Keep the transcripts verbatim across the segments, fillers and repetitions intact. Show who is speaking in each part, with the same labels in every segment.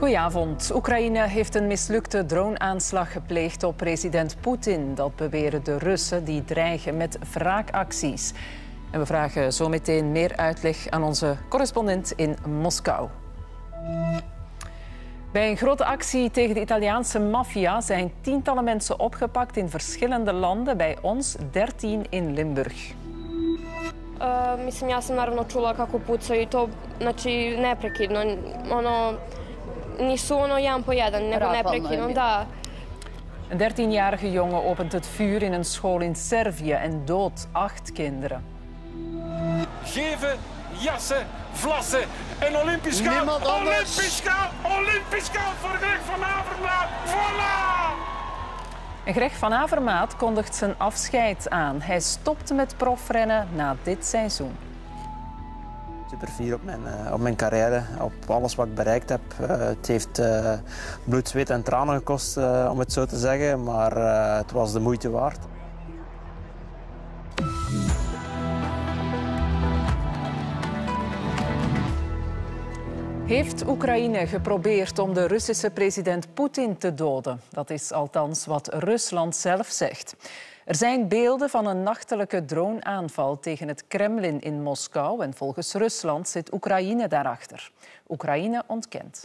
Speaker 1: Goedenavond. Oekraïne heeft een mislukte droneaanslag gepleegd op president Poetin. Dat beweren de Russen die dreigen met wraakacties. En we vragen zo meteen meer uitleg aan onze correspondent in Moskou. Bij een grote actie tegen de Italiaanse maffia zijn tientallen mensen opgepakt in verschillende landen. Bij ons dertien in Limburg.
Speaker 2: Uh, mislim, ja sam naravno čula kako pucaju i to, znači, neprekidno. Ono, nisu ono jedan po jedan, nego neprekidno, da.
Speaker 1: Een dertienjarige jongen opent het vuur in een school in Servië en doodt acht kinderen.
Speaker 3: Geven, jassen, vlassen en Olympisch goud. Olympisch goud, Olympisch goud voor Greg van Avermaat. Voilà!
Speaker 1: En Greg van Avermaat kondigt zijn afscheid aan. Hij stopt met profrennen na dit seizoen.
Speaker 4: Super fier op mijn, uh, op mijn carrière, op alles wat ik bereikt heb. Uh, het heeft uh, bloed, zweet en tranen gekost, uh, om het zo te zeggen, maar uh, het was de moeite waard.
Speaker 1: Heeft Oekraïne geprobeerd om de Russische president Poetin te doden? Dat is althans wat Rusland zelf zegt. Er zijn beelden van een nachtelijke droneaanval tegen het Kremlin in Moskou en volgens Rusland zit Oekraïne daarachter. Oekraïne ontkent.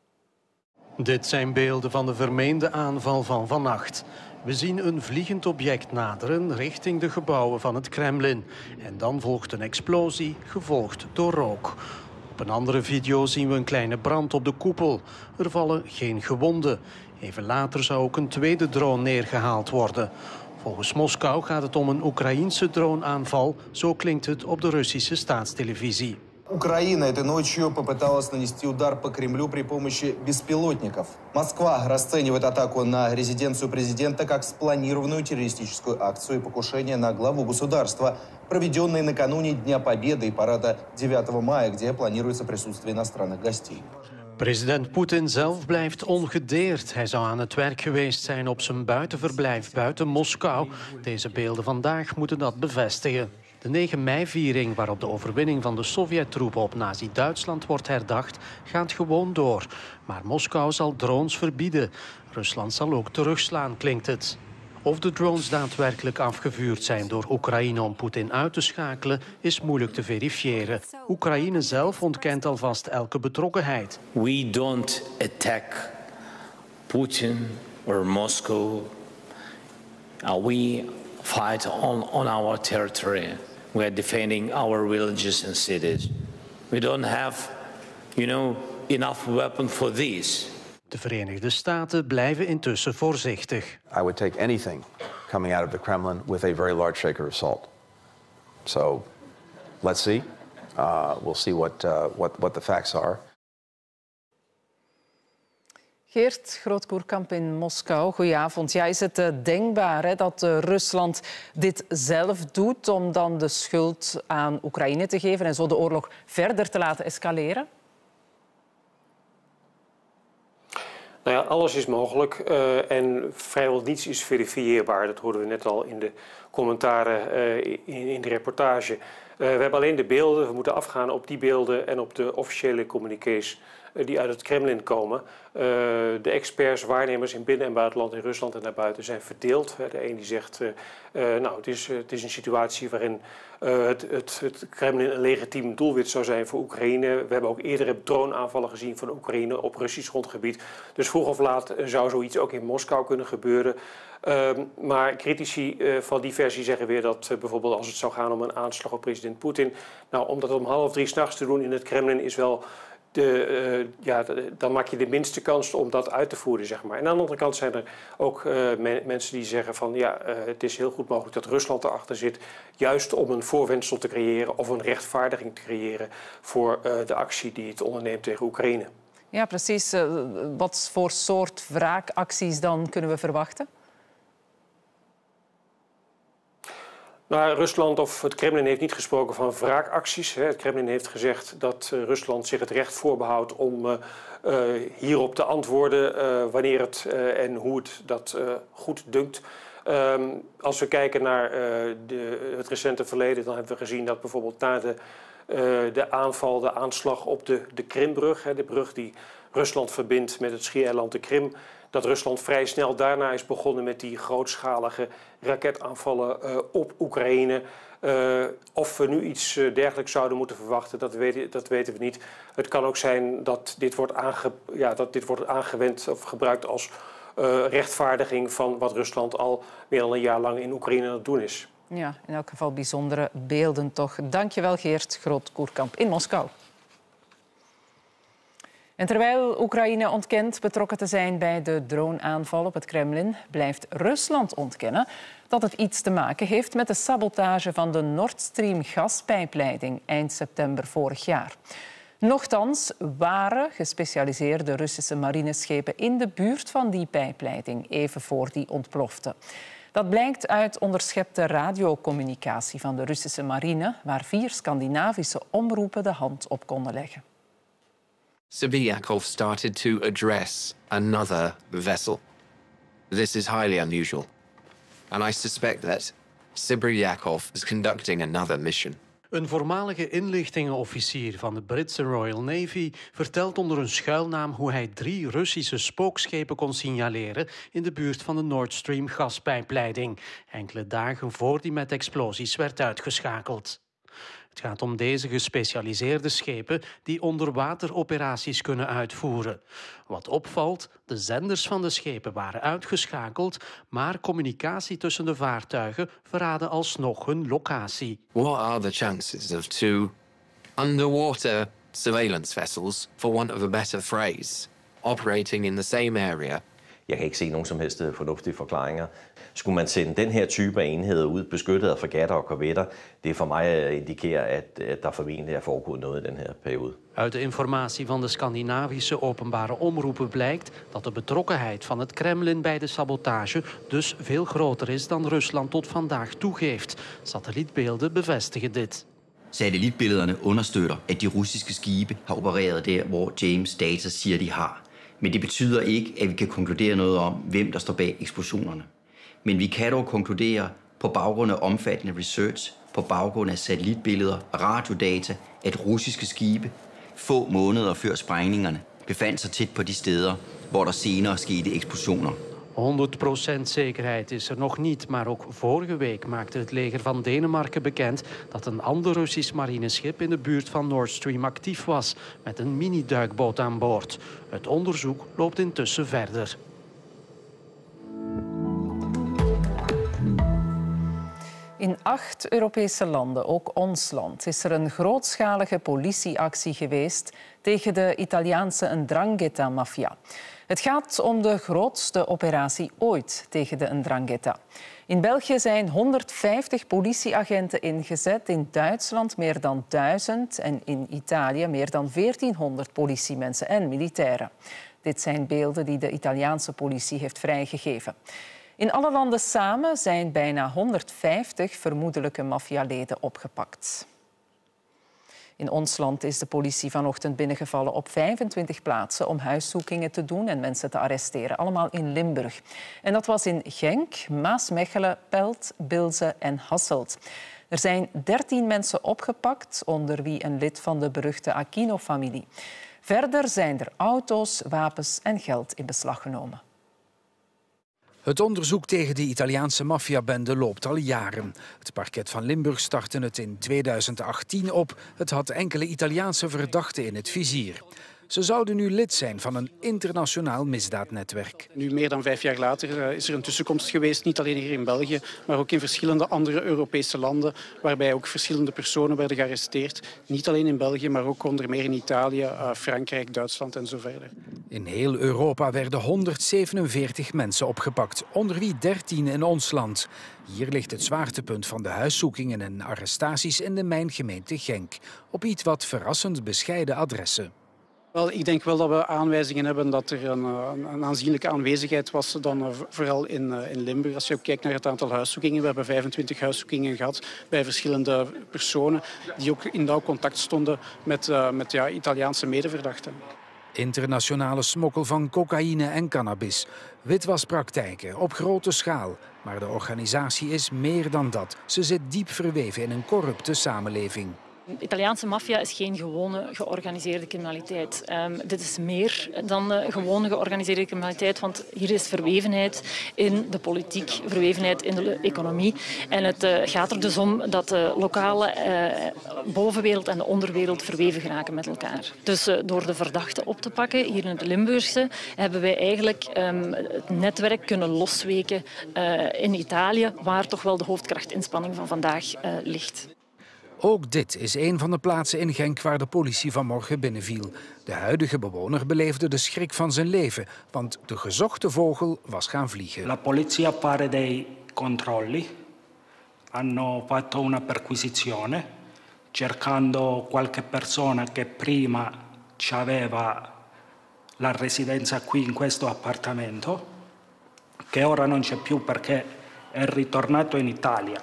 Speaker 5: Dit zijn beelden van de vermeende aanval van vannacht. We zien een vliegend object naderen richting de gebouwen van het Kremlin. En dan volgt een explosie, gevolgd door rook. Op een andere video zien we een kleine brand op de koepel. Er vallen geen gewonden. Even later zou ook een tweede drone neergehaald worden. Volgens Moskou gaat het om een Oekraïense droneaanval. Zo klinkt het op de Russische staatstelevisie.
Speaker 6: Украина этой ночью попыталась нанести удар по Кремлю при помощи беспилотников. Москва расценивает атаку на резиденцию президента как спланированную террористическую акцию и покушение на главу государства, проведенные накануне Дня Победы и парада девятого мая, где планируется присутствие иностранных гостей.
Speaker 5: President Poetin zelf blijft ongedeerd. Hij zou aan het werk geweest zijn op zijn buitenverblijf buiten Moskou. Deze beelden vandaag moeten dat bevestigen. De negen mei-viering, waarop de overwinning van de Sovjet-troepen op Nazi-Duitsland wordt herdacht, gaat gewoon door. Maar Moskou zal drones verbieden. Rusland zal ook terugslaan, klinkt het. Of de drones daadwerkelijk afgevuurd zijn door Oekraïne om Poetin uit te schakelen, is moeilijk te verifiëren. Oekraïne zelf ontkent alvast elke betrokkenheid.
Speaker 7: We don't attack Putin or Moscow. Uh, we fight on, on our territory. We are defending our villages and cities. We don't have, you know, enough weapons for this.
Speaker 5: De Verenigde Staten blijven intussen voorzichtig.
Speaker 8: I would take anything coming out of the Kremlin with a very large shaker of salt. So, let's see. Uh, we'll see what, uh, what, what the facts are.
Speaker 1: Geert Groot-Koerkamp in Moskou, goedenavond. Ja, is het uh, denkbaar hè, dat uh, Rusland dit zelf doet om dan de schuld aan Oekraïne te geven en zo de oorlog verder te laten escaleren?
Speaker 9: Nou ja, alles is mogelijk uh, en vrijwel niets is verifieerbaar. Dat hoorden we net al in de commentaren uh, in, in de reportage. Uh, we hebben alleen de beelden. We moeten afgaan op die beelden en op de officiële communiqués uh, die uit het Kremlin komen. Uh, de experts, waarnemers in binnen- en buitenland, in Rusland en daarbuiten zijn verdeeld. De een die zegt, uh, uh, nou, het is, uh, het is een situatie waarin uh, het, het, het Kremlin een legitiem doelwit zou zijn voor Oekraïne. We hebben ook eerdere droneaanvallen gezien van Oekraïne op Russisch grondgebied. Dus vroeg of laat zou zoiets ook in Moskou kunnen gebeuren. Uh, maar critici uh, van die versie zeggen weer dat uh, bijvoorbeeld als het zou gaan om een aanslag op president Poetin, nou, om dat om half drie 's nachts te doen in het Kremlin is wel De, uh, ja, dan maak je de minste kans om dat uit te voeren, zeg maar. En aan de andere kant zijn er ook uh, me mensen die zeggen van ja, uh, het is heel goed mogelijk dat Rusland erachter zit, juist om een voorwendsel te creëren of een rechtvaardiging te creëren voor uh, de actie die het onderneemt tegen Oekraïne.
Speaker 1: Ja, precies. Uh, wat voor soort wraakacties dan kunnen we verwachten?
Speaker 9: Nou, Rusland of het Kremlin heeft niet gesproken van wraakacties. Het Kremlin heeft gezegd dat uh, Rusland zich het recht voorbehoudt om uh, uh, hierop te antwoorden uh, wanneer het uh, en hoe het dat uh, goed dunkt. Um, als we kijken naar uh, de, het recente verleden, dan hebben we gezien dat bijvoorbeeld na de, uh, de aanval, de aanslag op de, de Krimbrug, hè, de brug die Rusland verbindt met het schiereiland de Krim. Dat Rusland vrij snel daarna is begonnen met die grootschalige raketaanvallen uh, op Oekraïne. Uh, of we nu iets uh, dergelijks zouden moeten verwachten, dat weten, dat weten we niet. Het kan ook zijn dat dit wordt, aange, ja, dat dit wordt aangewend of gebruikt als uh, rechtvaardiging van wat Rusland al meer dan een jaar lang in Oekraïne aan het doen is.
Speaker 1: Ja, in elk geval bijzondere beelden toch. Dank je wel, Geert Groot-Koerkamp in Moskou. En terwijl Oekraïne ontkent betrokken te zijn bij de droneaanval op het Kremlin, blijft Rusland ontkennen dat het iets te maken heeft met de sabotage van de Nord Stream gaspijpleiding eind september vorig jaar. Nochtans waren gespecialiseerde Russische marineschepen in de buurt van die pijpleiding even voor die ontplofte. Dat blijkt uit onderschepte radiocommunicatie van de Russische marine, waar vier Scandinavische omroepen de hand op konden leggen.
Speaker 10: Sibiryakov started to address another vessel. This is highly unusual, and I suspect that Sibiryakov is conducting another mission.
Speaker 5: Een voormalige inlichtingenofficier van de Britse Royal Navy vertelt onder een schuilnaam hoe hij drie Russische spookschepen kon signaleren in de buurt van de Nord Stream gaspijpleiding, enkele dagen voor die met explosies werd uitgeschakeld. Het gaat om deze gespecialiseerde schepen die onderwateroperaties kunnen uitvoeren. Wat opvalt, de zenders van de schepen waren uitgeschakeld, maar communicatie tussen de vaartuigen verraadde alsnog hun locatie.
Speaker 10: What are the chances of two underwater surveillance vessels, for want of a better phrase, operating in the same area?
Speaker 11: Jeg kan ikke se nogen som helst fornuftige forklaringer. Skulle man sende den her type af enheder ud, beskyttet af fregatter og korvetter, det er for mig at indikere, at, at der formentlig er foregået noget i den her periode.
Speaker 5: Uit de informatie van de Scandinavische openbare omroepen blijkt dat de betrokkenheid van het Kremlin bij de sabotage dus veel groter is dan Rusland tot vandaag toegeeft. Satellietbeelden bevestigen dit.
Speaker 12: Satellitbillederne understøtter, at de russiske skibe har opereret der, hvor James Data siger, de har. Men det betyder ikke, at vi kan konkludere noget om, hvem der står bag eksplosionerne. Men vi kan dog konkludere på baggrund af omfattende research, på baggrund af satellitbilleder og radiodata, at russiske skibe få måneder før sprængningerne befandt sig tæt på de steder, hvor der senere skete eksplosioner.
Speaker 5: honderd procent zekerheid is er nog niet, maar ook vorige week maakte het leger van Denemarken bekend dat een ander Russisch marineschip in de buurt van Nord Stream actief was, met een mini-duikboot aan boord. Het onderzoek loopt intussen verder.
Speaker 1: In acht Europese landen, ook ons land, is er een grootschalige politieactie geweest tegen de Italiaanse 'Ndrangheta-maffia. Het gaat om de grootste operatie ooit tegen de 'Ndrangheta. In België zijn honderdvijftig politieagenten ingezet, in Duitsland meer dan duizend en in Italië meer dan veertienhonderd politiemensen en militairen. Dit zijn beelden die de Italiaanse politie heeft vrijgegeven. In alle landen samen zijn bijna honderdvijftig vermoedelijke maffialeden opgepakt. In ons land is de politie vanochtend binnengevallen op vijfentwintig plaatsen om huiszoekingen te doen en mensen te arresteren. Allemaal in Limburg. En dat was in Genk, Maasmechelen, Pelt, Bilze en Hasselt. Er zijn dertien mensen opgepakt, onder wie een lid van de beruchte Aquino-familie. Verder zijn er auto's, wapens en geld in beslag genomen.
Speaker 13: Het onderzoek tegen de Italiaanse maffiabende loopt al jaren. Het parket van Limburg startte het in tweeduizend achttien op. Het had enkele Italiaanse verdachten in het vizier. Ze zouden nu lid zijn van een internationaal misdaadnetwerk.
Speaker 14: Nu, meer dan vijf jaar later, is er een tussenkomst geweest, niet alleen hier in België, maar ook in verschillende andere Europese landen, waarbij ook verschillende personen werden gearresteerd. Niet alleen in België, maar ook onder meer in Italië, Frankrijk, Duitsland en zo verder.
Speaker 13: In heel Europa werden honderdzevenenveertig mensen opgepakt, onder wie dertien in ons land. Hier ligt het zwaartepunt van de huiszoekingen en arrestaties in de mijngemeente Genk, op iets wat verrassend bescheiden adressen.
Speaker 14: Wel, ik denk wel dat we aanwijzingen hebben dat er een, een aanzienlijke aanwezigheid was, dan vooral in, in Limburg. Als je ook kijkt naar het aantal huiszoekingen, we hebben vijfentwintig huiszoekingen gehad bij verschillende personen die ook in nauw contact stonden met, uh, met ja, Italiaanse medeverdachten.
Speaker 13: Internationale smokkel van cocaïne en cannabis. Witwaspraktijken op grote schaal. Maar de organisatie is meer dan dat. Ze zit diep verweven in een corrupte samenleving.
Speaker 15: De Italiaanse maffia is geen gewone georganiseerde criminaliteit. Um, dit is meer dan uh, gewone georganiseerde criminaliteit, want hier is verwevenheid in de politiek, verwevenheid in de economie. En het uh, gaat er dus om dat de lokale uh, bovenwereld en de onderwereld verweven geraken met elkaar. Dus uh, door de verdachten op te pakken, hier in het Limburgse, hebben wij eigenlijk um, het netwerk kunnen losweken uh, in Italië, waar toch wel de hoofdkrachtinspanning van vandaag uh, ligt.
Speaker 13: Ook dit is een van de plaatsen in Genk waar de politie vanmorgen binnenviel. De huidige bewoner beleefde de schrik van zijn leven, want de gezochte vogel was gaan vliegen.
Speaker 16: La polizia fare dei controlli. Hanno fatto una perquisizione, cercando qualche persona che prima aveva la residenza qui in questo appartamento, che ora non c'è più perché è ritornato in Italia.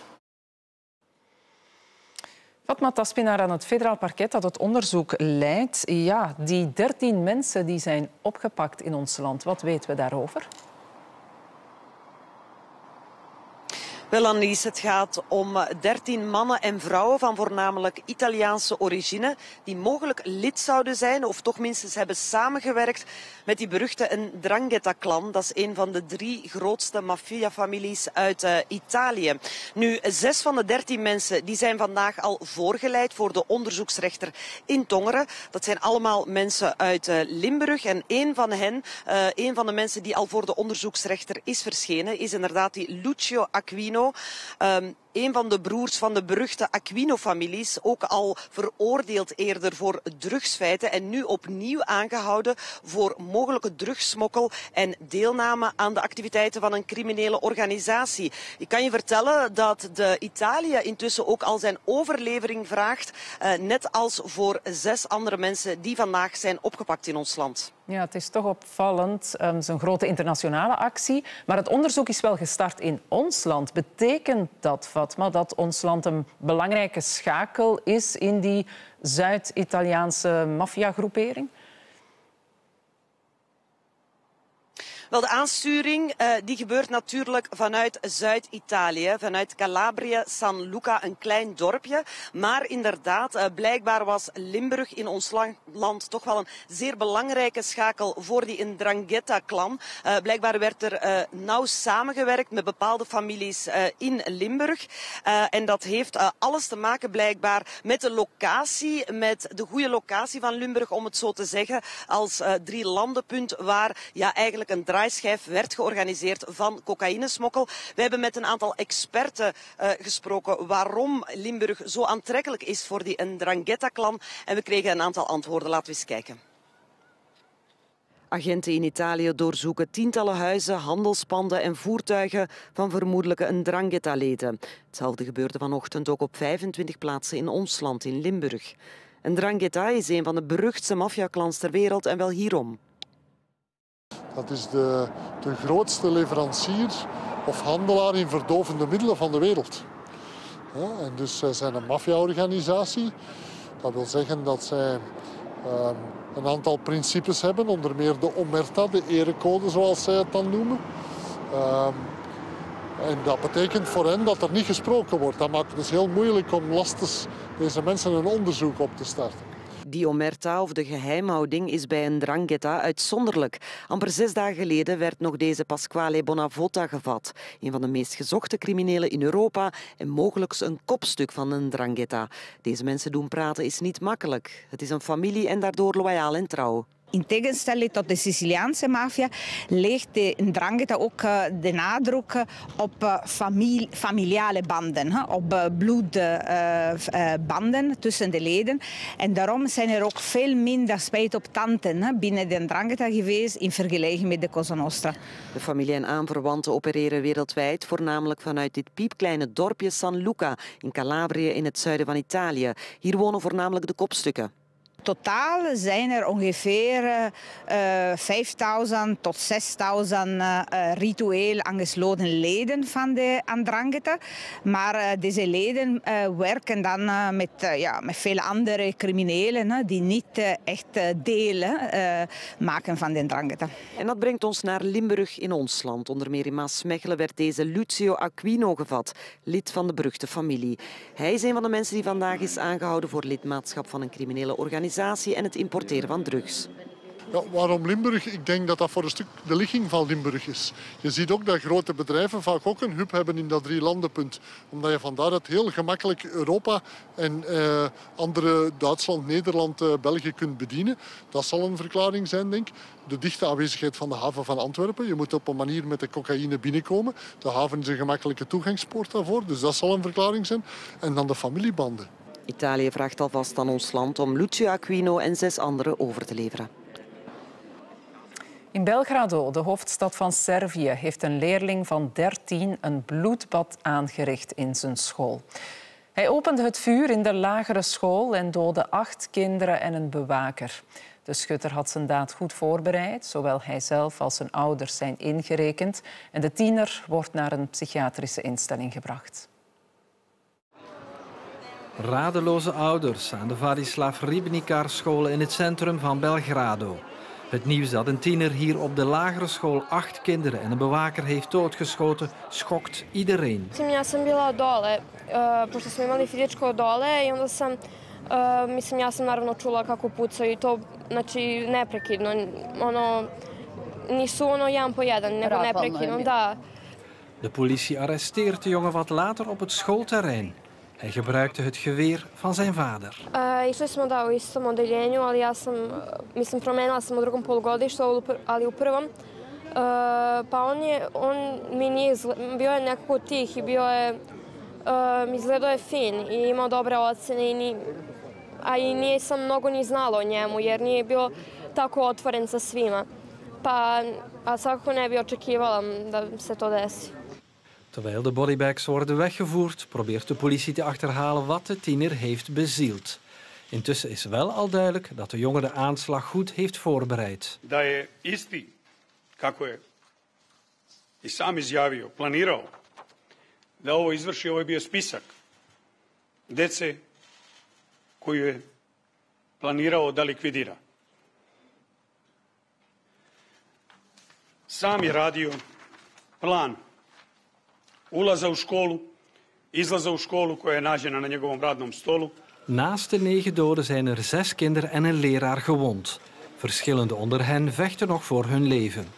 Speaker 1: Fatma Taspinaar aan het federaal parket dat het onderzoek leidt. Ja, die dertien mensen die zijn opgepakt in ons land. Wat weten we daarover?
Speaker 17: Wel, Annelies, het gaat om dertien mannen en vrouwen van voornamelijk Italiaanse origine die mogelijk lid zouden zijn of toch minstens hebben samengewerkt met die beruchte Ndrangheta-clan. Dat is een van de drie grootste maffiafamilies uit uh, Italië. Nu, zes van de dertien mensen die zijn vandaag al voorgeleid voor de onderzoeksrechter in Tongeren. Dat zijn allemaal mensen uit uh, Limburg en één van hen, uh, één van de mensen die al voor de onderzoeksrechter is verschenen, is inderdaad die Lucio Aquino. Um, een van de broers van de beruchte Aquino-families, ook al veroordeeld eerder voor drugsfeiten en nu opnieuw aangehouden voor mogelijke drugssmokkel en deelname aan de activiteiten van een criminele organisatie. Ik kan je vertellen dat de Italië intussen ook al zijn overlevering vraagt, uh, net als voor zes andere mensen die vandaag zijn opgepakt in ons land.
Speaker 1: Ja, het is toch opvallend. Um, het is een grote internationale actie. Maar het onderzoek is wel gestart in ons land. Betekent dat, Fatma, dat ons land een belangrijke schakel is in die Zuid-Italiaanse maffiagroepering?
Speaker 17: Wel, de aansturing uh, die gebeurt natuurlijk vanuit Zuid-Italië, vanuit Calabria, San Luca, een klein dorpje. Maar inderdaad, uh, blijkbaar was Limburg in ons land toch wel een zeer belangrijke schakel voor die Ndrangheta-clan. Uh, blijkbaar werd er uh, nauw samengewerkt met bepaalde families uh, in Limburg. Uh, en dat heeft uh, alles te maken blijkbaar met de locatie, met de goede locatie van Limburg, om het zo te zeggen, als uh, drie landenpunt waar ja, eigenlijk een draaischijf werd georganiseerd van cocaïnesmokkel. We hebben met een aantal experten uh, gesproken waarom Limburg zo aantrekkelijk is voor die Ndrangheta-clan. En we kregen een aantal antwoorden. Laten we eens kijken. Agenten in Italië doorzoeken tientallen huizen, handelspanden en voertuigen van vermoedelijke Ndrangheta-leden. Hetzelfde gebeurde vanochtend ook op vijfentwintig plaatsen in ons land, in Limburg. Ndrangheta is een van de beruchtste maffiaclans ter wereld en wel hierom.
Speaker 18: Dat is de, de grootste leverancier of handelaar in verdovende middelen van de wereld. Ja, en dus zij zijn een maffia-organisatie. Dat wil zeggen dat zij uh, een aantal principes hebben, onder meer de omerta, de erecode zoals zij het dan noemen. Uh, en dat betekent voor hen dat er niet gesproken wordt. Dat maakt het dus heel moeilijk om lastens deze mensen een onderzoek op te starten.
Speaker 17: Die omerta, of de geheimhouding, is bij Ndrangheta uitzonderlijk. Amper zes dagen geleden werd nog deze Pasquale Bonavotta gevat. Een van de meest gezochte criminelen in Europa en mogelijk een kopstuk van Ndrangheta. Deze mensen doen praten is niet makkelijk. Het is een familie en daardoor loyaal en trouw.
Speaker 19: In tegenstelling tot de Siciliaanse maffia legt de Ndrangheta ook de nadruk op familie, familiale banden, op bloedbanden tussen de leden. En daarom zijn er ook veel minder spijtoptanten binnen de Ndrangheta geweest in vergelijking met de Cosa Nostra.
Speaker 17: De familie en aanverwanten opereren wereldwijd, voornamelijk vanuit dit piepkleine dorpje San Luca in Calabria in het zuiden van Italië. Hier wonen voornamelijk de kopstukken.
Speaker 19: totaal zijn er ongeveer uh, vijfduizend tot zesduizend uh, ritueel aangesloten leden van de Ndrangheta. Maar uh, deze leden uh, werken dan uh, met, uh, ja, met veel andere criminelen uh, die niet uh, echt uh, delen uh, maken van de Ndrangheta.
Speaker 17: En dat brengt ons naar Limburg in ons land. Onder meer in Maasmechelen werd deze Lucio Aquino gevat, lid van de beruchte familie. Hij is een van de mensen die vandaag is aangehouden voor lidmaatschap van een criminele organisatie en het importeren van drugs.
Speaker 18: Ja, waarom Limburg? Ik denk dat dat voor een stuk de ligging van Limburg is. Je ziet ook dat grote bedrijven vaak ook een hub hebben in dat drie landenpunt. Omdat je vandaar dat heel gemakkelijk Europa en eh, andere Duitsland, Nederland, eh, België kunt bedienen. Dat zal een verklaring zijn, denk ik. De dichte aanwezigheid van de haven van Antwerpen. Je moet op een manier met de cocaïne binnenkomen. De haven is een gemakkelijke toegangspoort daarvoor, dus dat zal een verklaring zijn. En dan de familiebanden.
Speaker 17: Italië vraagt alvast aan ons land om Lucio Aquino en zes anderen over te leveren.
Speaker 1: In Belgrado, de hoofdstad van Servië, heeft een leerling van dertien een bloedbad aangericht in zijn school. Hij opende het vuur in de lagere school en doodde acht kinderen en een bewaker. De schutter had zijn daad goed voorbereid. Zowel hij zelf als zijn ouders zijn ingerekend. En de tiener wordt naar een psychiatrische instelling gebracht.
Speaker 20: Radeloze ouders aan de Vladislav Ribnikar-school in het centrum van Belgrado. Het nieuws dat een tiener hier op de lagere school acht kinderen en een bewaker heeft doodgeschoten, schokt iedereen.
Speaker 2: Ja sam bila dole, pošto smo imali fizičko dole i onda sam, mislim, ja sam naravno čula kako pucaju i to, znači, neprekidno, ono, nisu ono jedan po jedan, nego neprekidno, da.
Speaker 20: De politie arresteert de jongen wat later op het schoolterrein. Hij gebruikte het geweer van zijn vader.
Speaker 2: Uh, išli smo da u istom odeljenju, ali ja sam, mislim, promenila sam u drugom polugodištu, ali u prvom. Uh, pa on je, on mi nije, bio je nekako tih i bio je, uh, izgledao je fin i imao dobre ocene, i ni, a i nisam mnogo ni znala o njemu, jer nije bio tako otvoren sa svima. Pa, a svakako ne bi očekivala da se to desi.
Speaker 20: Terwijl de bodybags worden weggevoerd, probeert de politie te achterhalen wat de tiener heeft bezield. Intussen is wel al duidelijk dat de jongen de aanslag goed heeft voorbereid.
Speaker 21: Da je isti, kako je i sam izjavio, planirao da ovo izvrši, ovo je bio spisak dece koju je planirao da likvidira. Sam je radio plan ulaza u školu, izlaza u školu koja je nađena na njegovom radnom stolu.
Speaker 20: Naast de negen doden zijn er zes kinderen en een leraar gewond. Verschillende onder hen vechten nog voor hun leven.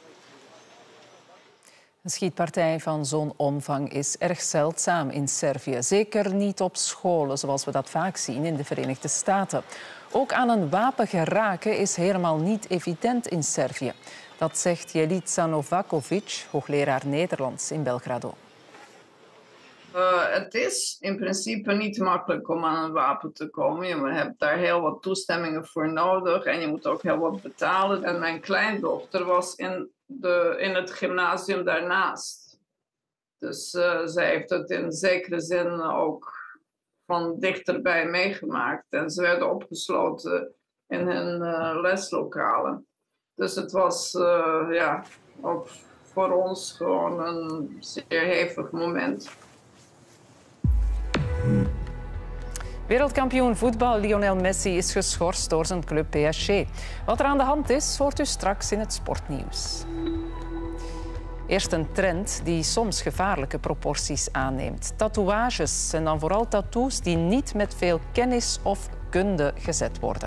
Speaker 1: Een schietpartij van zo'n omvang is erg zeldzaam in Servië. Zeker niet op scholen, zoals we dat vaak zien in de Verenigde Staten. Ook aan een wapen geraken is helemaal niet evident in Servië. Dat zegt Jelica Novakovic, hoogleraar Nederlands in Belgrado.
Speaker 22: Uh, het is in principe niet makkelijk om aan een wapen te komen. Je hebt daar heel wat toestemmingen voor nodig en je moet ook heel wat betalen. En mijn kleindochter was in, de, in het gymnasium daarnaast. Dus uh, zij heeft het in zekere zin ook van dichterbij meegemaakt. En ze werden opgesloten in hun uh, leslokalen. Dus het was uh, ja, ook voor ons gewoon een zeer hevig moment.
Speaker 1: Wereldkampioen voetbal Lionel Messi is geschorst door zijn club P S G. Wat er aan de hand is, hoort u straks in het sportnieuws. Eerst een trend die soms gevaarlijke proporties aanneemt. Tatoeages en dan vooral tattoos die niet met veel kennis of kunde gezet worden.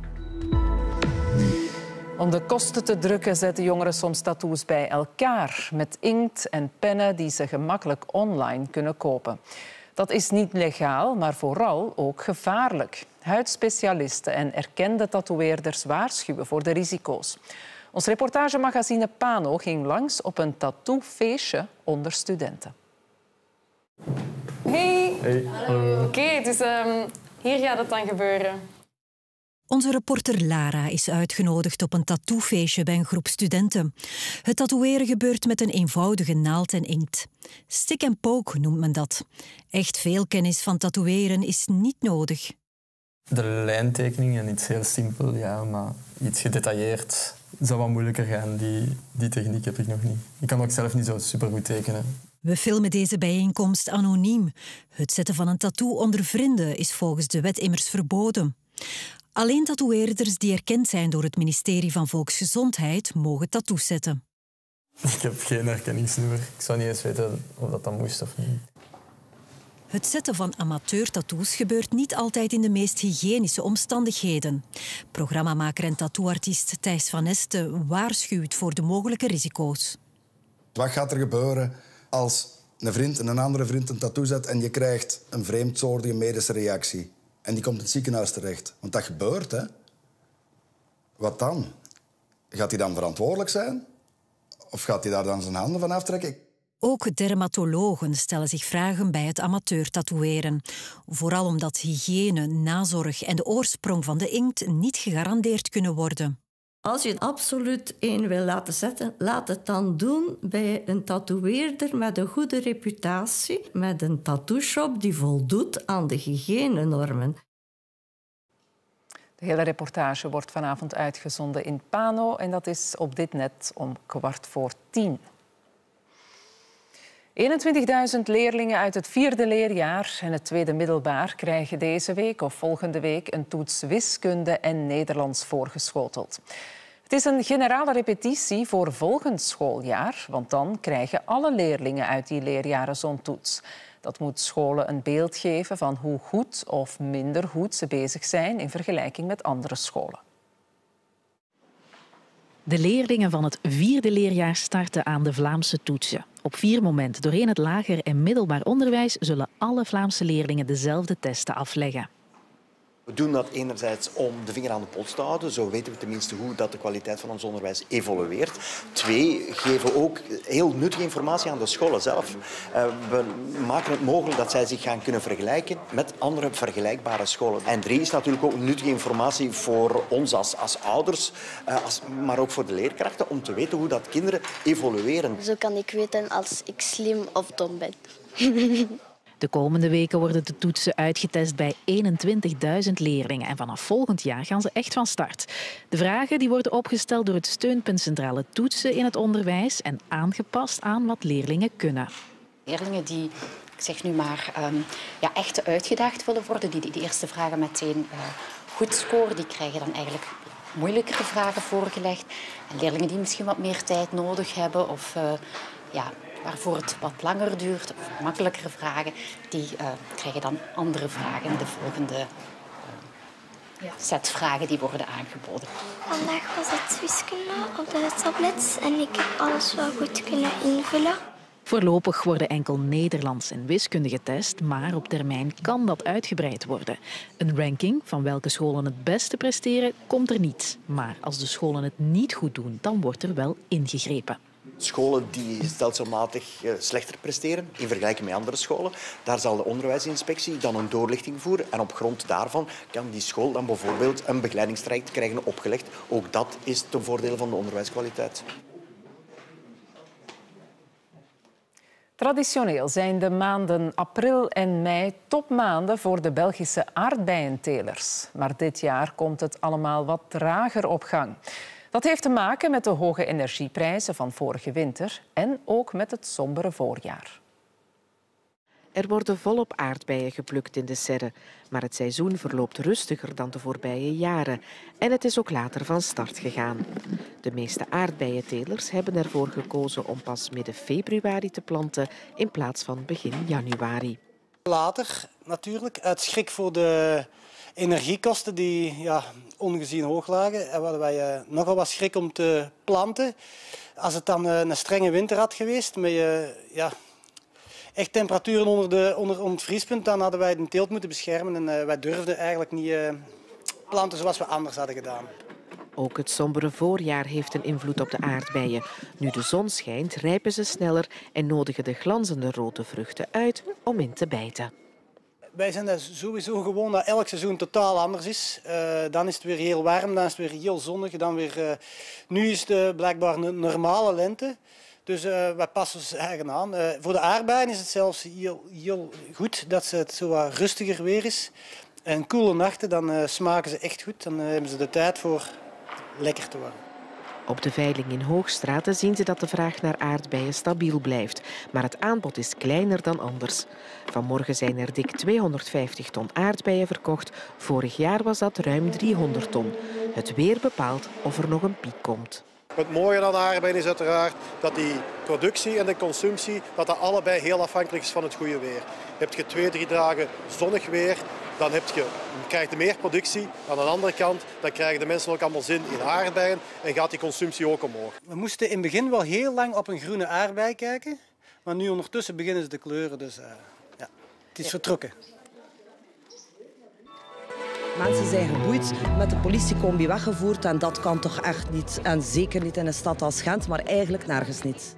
Speaker 1: Om de kosten te drukken zetten jongeren soms tattoos bij elkaar met inkt en pennen die ze gemakkelijk online kunnen kopen. Dat is niet legaal, maar vooral ook gevaarlijk. Huidspecialisten en erkende tatoeëerders waarschuwen voor de risico's. Ons reportagemagazine Pano ging langs op een tattoofeestje onder studenten.
Speaker 23: Hey. Hey. Oké, okay, dus um, hier gaat het dan gebeuren.
Speaker 24: Onze reporter Lara is uitgenodigd op een tattoofeestje bij een groep studenten. Het tatoeëren gebeurt met een eenvoudige naald en inkt. Stick and poke noemt men dat. Echt veel kennis van tatoeëren is niet nodig.
Speaker 3: De lijntekening en iets heel simpel, ja, maar iets gedetailleerd zou wat moeilijker gaan. Die, die techniek heb ik nog niet. Ik kan ook zelf niet zo supergoed tekenen.
Speaker 24: We filmen deze bijeenkomst anoniem. Het zetten van een tattoo onder vrienden is volgens de wet immers verboden. Alleen tatoeëerders die erkend zijn door het ministerie van Volksgezondheid mogen tattoos zetten.
Speaker 3: Ik heb geen herkenningsnummer. Ik zou niet eens weten of dat dan moest of niet.
Speaker 24: Het zetten van amateur-tattoos gebeurt niet altijd in de meest hygiënische omstandigheden. Programmamaker en tattooartiest Thijs van Este waarschuwt voor de mogelijke risico's.
Speaker 4: Wat gaat er gebeuren als een vriend en een andere vriend een tattoo zet en je krijgt een vreemdsoortige medische reactie? En die komt in het ziekenhuis terecht. Want dat gebeurt, hè. Wat dan? Gaat hij dan verantwoordelijk zijn? Of gaat hij daar dan zijn handen van aftrekken?
Speaker 24: Ook dermatologen stellen zich vragen bij het amateur-tatoeëren. Vooral omdat hygiëne, nazorg en de oorsprong van de inkt niet gegarandeerd kunnen worden.
Speaker 6: Als je absoluut één wil laten zetten, laat het dan doen bij een tatoeëerder met een goede reputatie, met een tattoo-shop die voldoet aan de hygiënenormen.
Speaker 1: De hele reportage wordt vanavond uitgezonden in Pano en dat is op dit net om kwart voor tien. eenentwintigduizend leerlingen uit het vierde leerjaar en het tweede middelbaar krijgen deze week of volgende week een toets wiskunde en Nederlands voorgeschoteld. Het is een generale repetitie voor volgend schooljaar, want dan krijgen alle leerlingen uit die leerjaren zo'n toets. Dat moet scholen een beeld geven van hoe goed of minder goed ze bezig zijn in vergelijking met andere scholen.
Speaker 7: De leerlingen van het vierde leerjaar starten aan de Vlaamse toetsen. Op vier momenten doorheen het lager en middelbaar onderwijs zullen alle Vlaamse leerlingen dezelfde testen afleggen.
Speaker 25: We doen dat enerzijds om de vinger aan de pols te houden. Zo weten we tenminste hoe dat de kwaliteit van ons onderwijs evolueert. Twee, geven ook heel nuttige informatie aan de scholen zelf. Uh, we maken het mogelijk dat zij zich gaan kunnen vergelijken met andere vergelijkbare scholen. En drie is natuurlijk ook nuttige informatie voor ons als, als ouders, uh, als, maar ook voor de leerkrachten, om te weten hoe dat kinderen evolueren.
Speaker 26: Zo kan ik weten als ik slim of dom ben.
Speaker 7: De komende weken worden de toetsen uitgetest bij eenentwintigduizend leerlingen. En vanaf volgend jaar gaan ze echt van start. De vragen die worden opgesteld door het steunpunt Centrale Toetsen in het onderwijs en aangepast aan wat leerlingen kunnen.
Speaker 27: Leerlingen die, ik zeg nu maar, um, ja, echt uitgedaagd willen worden, die die eerste vragen meteen uh, goed scoren, die krijgen dan eigenlijk moeilijkere vragen voorgelegd. En leerlingen die misschien wat meer tijd nodig hebben of uh, ja, waarvoor het wat langer duurt of makkelijkere vragen, die uh, krijgen dan andere vragen in de volgende uh, set vragen die worden aangeboden.
Speaker 26: Vandaag was het wiskunde op de tablet en ik heb alles wel goed kunnen invullen.
Speaker 7: Voorlopig worden enkel Nederlands en wiskunde getest, maar op termijn kan dat uitgebreid worden. Een ranking van welke scholen het beste presteren komt er niet. Maar als de scholen het niet goed doen, dan wordt er wel ingegrepen.
Speaker 25: Scholen die stelselmatig slechter presteren in vergelijking met andere scholen, daar zal de onderwijsinspectie dan een doorlichting voeren. En op grond daarvan kan die school dan bijvoorbeeld een begeleidingstraject krijgen opgelegd. Ook dat is ten voordele van de onderwijskwaliteit.
Speaker 1: Traditioneel zijn de maanden april en mei topmaanden voor de Belgische aardbeientelers. Maar dit jaar komt het allemaal wat trager op gang. Dat heeft te maken met de hoge energieprijzen van vorige winter en ook met het sombere voorjaar.
Speaker 28: Er worden volop aardbeien geplukt in de serre, maar het seizoen verloopt rustiger dan de voorbije jaren en het is ook later van start gegaan. De meeste aardbeientelers hebben ervoor gekozen om pas midden februari te planten in plaats van begin januari.
Speaker 29: Later natuurlijk, uit schrik voor de energiekosten die ja, ongezien hoog lagen, hadden wij uh, nogal wat schrik om te planten. Als het dan uh, een strenge winter had geweest met uh, ja, echt temperaturen onder, de, onder, onder het vriespunt, dan hadden wij de teelt moeten beschermen en uh, wij durfden eigenlijk niet uh, planten zoals we anders hadden gedaan.
Speaker 28: Ook het sombere voorjaar heeft een invloed op de aardbeien. Nu de zon schijnt, rijpen ze sneller en nodigen de glanzende rode vruchten uit om in te bijten.
Speaker 29: Wij zijn sowieso gewoon dat elk seizoen totaal anders is. Uh, dan is het weer heel warm, dan is het weer heel zonnig. Dan weer, uh, nu is het uh, blijkbaar een normale lente. Dus uh, wij passen ons eigen aan. Uh, voor de aardbeien is het zelfs heel, heel goed dat het zo wat rustiger weer is. En koele nachten, dan uh, smaken ze echt goed. Dan uh, hebben ze de tijd voor lekker te worden.
Speaker 28: Op de veiling in Hoogstraten zien ze dat de vraag naar aardbeien stabiel blijft. Maar het aanbod is kleiner dan anders. Vanmorgen zijn er dik tweehonderdvijftig ton aardbeien verkocht. Vorig jaar was dat ruim driehonderd ton. Het weer bepaalt of er nog een piek komt.
Speaker 5: Het mooie aan de aardbeien is uiteraard dat die productie en de consumptie dat dat allebei heel afhankelijk is van het goede weer. Heb je twee, drie dagen zonnig weer, dan heb je, krijg je meer productie. Aan de andere kant dan krijgen de mensen ook allemaal zin in aardbeien en gaat die consumptie ook omhoog.
Speaker 29: We moesten in het begin wel heel lang op een groene aardbei kijken, maar nu ondertussen beginnen ze te kleuren, dus uh, ja, het is vertrokken.
Speaker 8: Mensen zijn geboeid, met de politiecombi weggevoerd en dat kan toch echt niet. En zeker niet in een stad als Gent, maar eigenlijk nergens niet.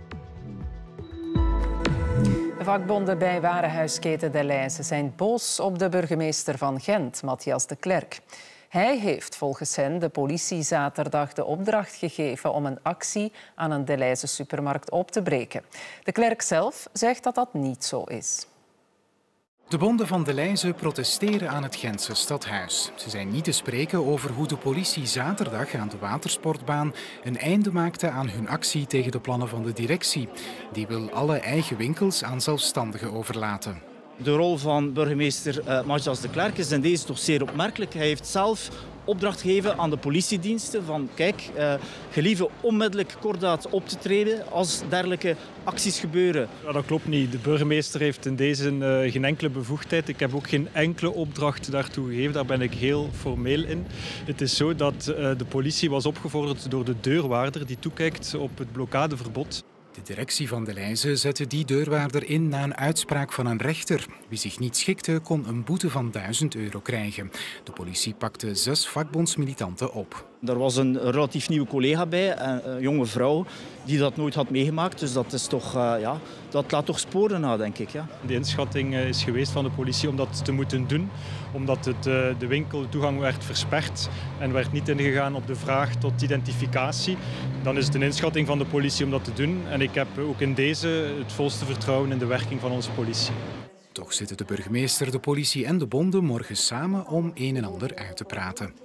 Speaker 1: De vakbonden bij warenhuisketen Delhaize zijn boos op de burgemeester van Gent, Matthias de Clercq. Hij heeft volgens hen de politie zaterdag de opdracht gegeven om een actie aan een Delhaize supermarkt op te breken. De Clercq zelf zegt dat dat niet zo is.
Speaker 9: De bonden van Delhaize protesteren aan het Gentse stadhuis. Ze zijn niet te spreken over hoe de politie zaterdag aan de watersportbaan een einde maakte aan hun actie tegen de plannen van de directie. Die wil alle eigen winkels aan zelfstandigen overlaten.
Speaker 10: De rol van burgemeester uh, Matthias de Clercq is in deze toch zeer opmerkelijk. Hij heeft zelf opdracht gegeven aan de politiediensten van kijk, uh, gelieve onmiddellijk kordaat op te treden als dergelijke acties gebeuren.
Speaker 11: Ja, dat klopt niet. De burgemeester heeft in deze uh, geen enkele bevoegdheid. Ik heb ook geen enkele opdracht daartoe gegeven. Daar ben ik heel formeel in. Het is zo dat uh, de politie was opgevorderd door de deurwaarder die toekijkt op het blokkadeverbod.
Speaker 9: De directie van Delhaize zette die deurwaarder in na een uitspraak van een rechter. Wie zich niet schikte, kon een boete van duizend euro krijgen. De politie pakte zes vakbondsmilitanten op.
Speaker 10: Er was een relatief nieuwe collega bij, een jonge vrouw, die dat nooit had meegemaakt. Dus dat, is toch, uh, ja, dat laat toch sporen na, denk ik. Ja.
Speaker 11: De inschatting is geweest van de politie om dat te moeten doen. Omdat het, uh, de winkeltoegang werd versperd en werd niet ingegaan op de vraag tot identificatie. Dan is het een inschatting van de politie om dat te doen. En ik heb ook in deze het volste vertrouwen in de werking van onze politie.
Speaker 9: Toch zitten de burgemeester, de politie en de bonden morgen samen om een en ander uit te praten.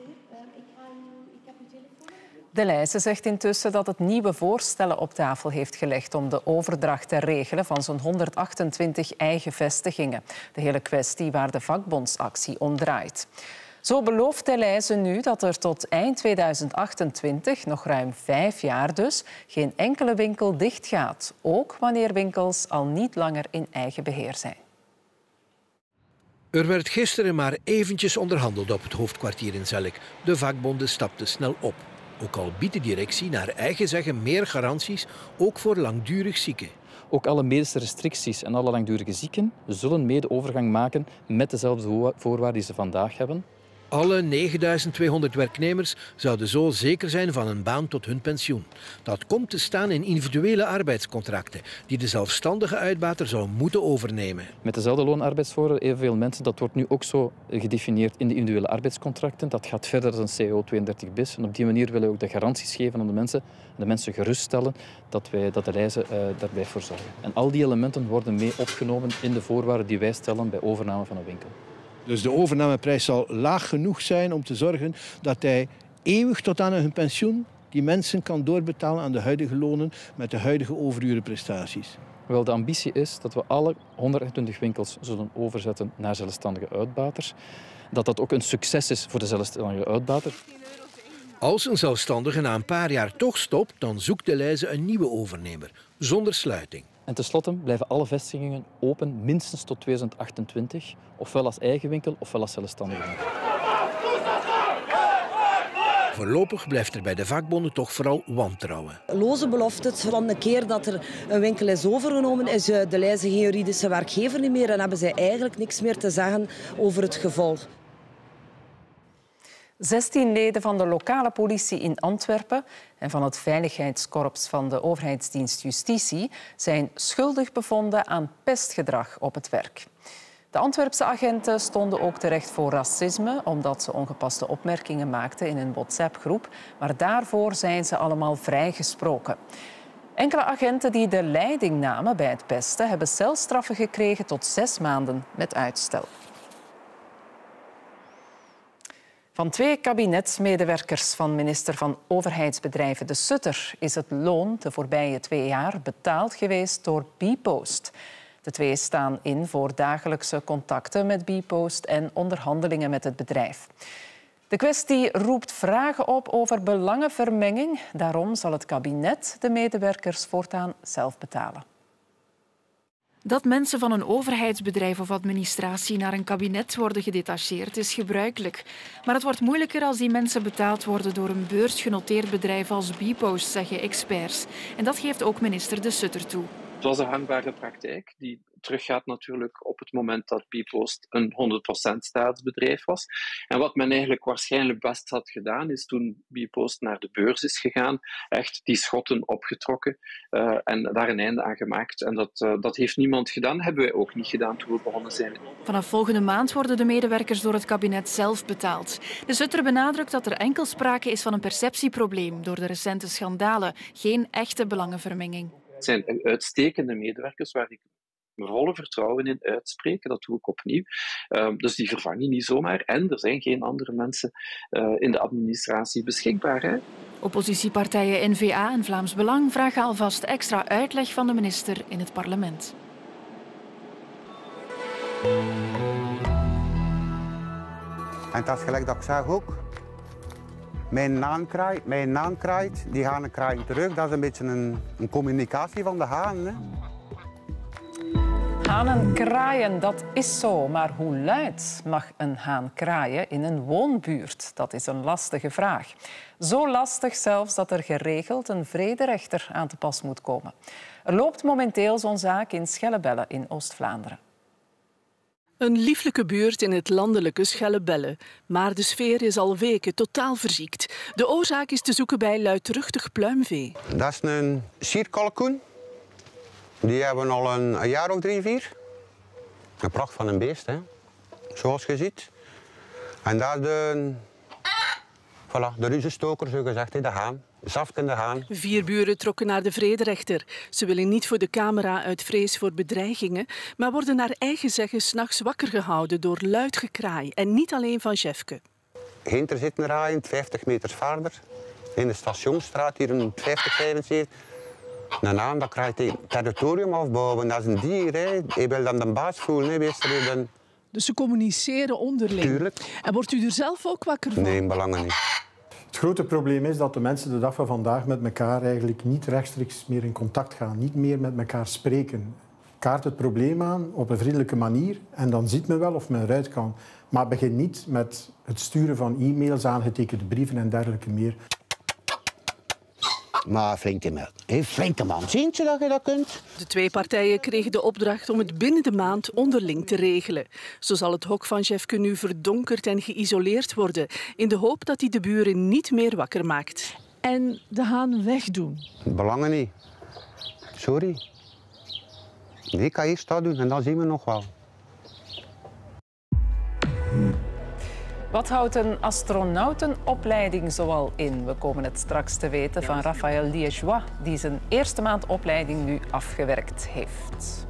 Speaker 1: Delhaize zegt intussen dat het nieuwe voorstellen op tafel heeft gelegd om de overdracht te regelen van zo'n honderdachtentwintig eigen vestigingen. De hele kwestie waar de vakbondsactie om draait. Zo belooft Delhaize nu dat er tot eind tweeduizend achtentwintig, nog ruim vijf jaar dus, geen enkele winkel dichtgaat. Ook wanneer winkels al niet langer in eigen beheer zijn.
Speaker 12: Er werd gisteren maar eventjes onderhandeld op het hoofdkwartier in Zelk. De vakbonden stapten snel op. Ook al biedt de directie naar eigen zeggen meer garanties, ook voor langdurig zieken.
Speaker 13: Ook alle medische restricties en alle langdurige zieken zullen mede overgang maken met dezelfde voorwaarden die ze vandaag hebben.
Speaker 12: Alle negenduizend tweehonderd werknemers zouden zo zeker zijn van een baan tot hun pensioen. Dat komt te staan in individuele arbeidscontracten die de zelfstandige uitbater zou moeten overnemen.
Speaker 13: Met dezelfde loonarbeidsvoorwaarden, evenveel mensen, dat wordt nu ook zo gedefinieerd in de individuele arbeidscontracten. Dat gaat verder dan C O tweeëndertig bis. En op die manier willen we ook de garanties geven aan de mensen, de mensen geruststellen dat wij dat de Delhaize uh, daarbij voor zorgen. En al die elementen worden mee opgenomen in de voorwaarden die wij stellen bij overname van een winkel.
Speaker 12: Dus de overnameprijs zal laag genoeg zijn om te zorgen dat hij eeuwig tot aan hun pensioen die mensen kan doorbetalen aan de huidige lonen met de huidige overurenprestaties.
Speaker 13: Wel, de ambitie is dat we alle honderdachtentwintig winkels zullen overzetten naar zelfstandige uitbaters. Dat dat ook een succes is voor de zelfstandige uitbater.
Speaker 12: Als een zelfstandige na een paar jaar toch stopt, dan zoekt Delhaize een nieuwe overnemer, zonder sluiting.
Speaker 13: En tenslotte blijven alle vestigingen open minstens tot tweeduizend achtentwintig, ofwel als eigen winkel ofwel als zelfstandige winkel.
Speaker 12: Voorlopig blijft er bij de vakbonden toch vooral wantrouwen.
Speaker 8: Loze beloftes van een keer dat er een winkel is overgenomen, is Delhaize geen juridische werkgever meer en hebben zij eigenlijk niks meer te zeggen over het gevolg.
Speaker 1: zestien leden van de lokale politie in Antwerpen en van het veiligheidskorps van de overheidsdienst Justitie zijn schuldig bevonden aan pestgedrag op het werk. De Antwerpse agenten stonden ook terecht voor racisme omdat ze ongepaste opmerkingen maakten in een WhatsApp-groep, maar daarvoor zijn ze allemaal vrijgesproken. Enkele agenten die de leiding namen bij het pesten hebben celstraffen gekregen tot zes maanden met uitstel. Van twee kabinetsmedewerkers van minister van Overheidsbedrijven De Sutter is het loon de voorbije twee jaar betaald geweest door Bpost. De twee staan in voor dagelijkse contacten met Bpost en onderhandelingen met het bedrijf. De kwestie roept vragen op over belangenvermenging. Daarom zal het kabinet de medewerkers voortaan zelf betalen.
Speaker 2: Dat mensen van een overheidsbedrijf of administratie naar een kabinet worden gedetacheerd is gebruikelijk. Maar het wordt moeilijker als die mensen betaald worden door een beursgenoteerd bedrijf als Bpost, zeggen experts. En dat geeft ook minister De Sutter toe.
Speaker 14: Het was een gangbare praktijk die teruggaat natuurlijk op het moment dat Bpost een honderd procent staatsbedrijf was. En wat men eigenlijk waarschijnlijk best had gedaan, is toen Bpost naar de beurs is gegaan, echt die schotten opgetrokken uh, en daar een einde aan gemaakt. En dat, uh, dat heeft niemand gedaan, dat hebben wij ook niet gedaan toen we begonnen zijn.
Speaker 2: Vanaf volgende maand worden de medewerkers door het kabinet zelf betaald. De Sutter benadrukt dat er enkel sprake is van een perceptieprobleem door de recente schandalen, geen echte belangenvermenging.
Speaker 14: Het zijn uitstekende medewerkers waar ik mijn volle vertrouwen in uitspreken. Dat doe ik opnieuw. Uh, dus die vervang je niet zomaar. En er zijn geen andere mensen uh, in de administratie beschikbaar. Hè?
Speaker 2: Oppositiepartijen N V A en Vlaams Belang vragen alvast extra uitleg van de minister in het parlement.
Speaker 15: En dat is gelijk dat ik zeg ook. Mijn naankraai, mijn naankraai, die gaan een kraai terug. Dat is een beetje een, een communicatie van de haan. Hè?
Speaker 1: Hanen kraaien, dat is zo. Maar hoe luid mag een haan kraaien in een woonbuurt? Dat is een lastige vraag. Zo lastig zelfs dat er geregeld een vrederechter aan te pas moet komen. Er loopt momenteel zo'n zaak in Schellebelle in Oost-Vlaanderen.
Speaker 16: Een lieflijke buurt in het landelijke Schellebelle. Maar de sfeer is al weken totaal verziekt. De oorzaak is te zoeken bij luidruchtig pluimvee.
Speaker 15: Dat is een sierkalkoen. Die hebben we al een, een jaar of drie, vier. Een pracht van een beest, hè. Zoals je ziet. En daar de, voilà, de ruzenstoker, zo gezegd, de haan. Zafken de haan.
Speaker 16: Vier buren trokken naar de vrederechter. Ze willen niet voor de camera uit vrees voor bedreigingen, maar worden naar eigen zeggen 's nachts wakker gehouden door luid gekraai. En niet alleen van Jefke.
Speaker 15: Hinter zit een raaien, vijftig meter verder. In de Stationsstraat, hier een vijftig, vijfenzeventig. Een haan, dat krijgt het territorium afbouwen. Dat is een dier, hè. Je wil dan de baas voelen, hè. Wees er dan...
Speaker 16: Dus ze communiceren onderling.
Speaker 15: Tuurlijk.
Speaker 16: En wordt u er zelf ook wakker van?
Speaker 15: Nee, belangen niet.
Speaker 17: Het grote probleem is dat de mensen de dag van vandaag met elkaar eigenlijk niet rechtstreeks meer in contact gaan. Niet meer met elkaar spreken. Kaart het probleem aan op een vriendelijke manier en dan ziet men wel of men eruit kan. Maar begin niet met het sturen van e-mails, aangetekende brieven en dergelijke meer.
Speaker 15: Maar flinke man. Hey, flinke man. Zie je dat je dat kunt?
Speaker 16: De twee partijen kregen de opdracht om het binnen de maand onderling te regelen. Zo zal het hok van Jefke nu verdonkerd en geïsoleerd worden, in de hoop dat hij de buren niet meer wakker maakt. En de haan wegdoen.
Speaker 15: Belangen niet. Sorry. Nee, ik kan eerst dat doen en dan zien we nog wel.
Speaker 1: Wat houdt een astronautenopleiding zoal in? We komen het straks te weten van Raphaël Liégeois, die zijn eerste maand opleiding nu afgewerkt heeft.